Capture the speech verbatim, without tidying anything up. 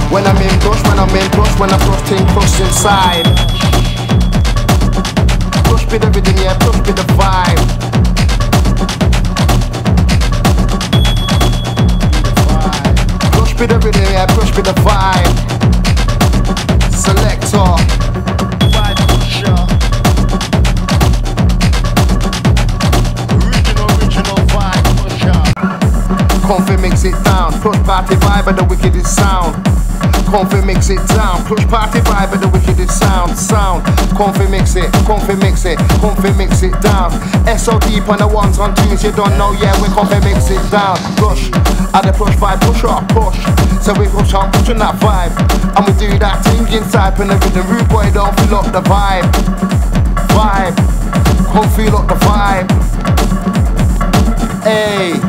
When I'm in Plush, when I'm in Plush, when I Plush ting Plush inside. Plush be the rhythm, yeah, Plush be the vibe. Plush be the rhythm, yeah, Plush be the vibe. Selector, vibe pusher. Original, original vibe pusher. Comfy mix it down, Plush party vibe and the wickedest sound. Comfy mix it down, Plush party vibe and the wickedest sound, sound. Comfy mix it, comfy mix it, comfy mix it down. S O D on the ones on twos, you don't know, yeah, we comfy mix it down. Plush, at the Plush vibe, push up, push. So we push on, pushing that vibe. And we do that thing inside, when the rhythm rude boy don't feel up the vibe. Vibe, come feel up the vibe. Hey.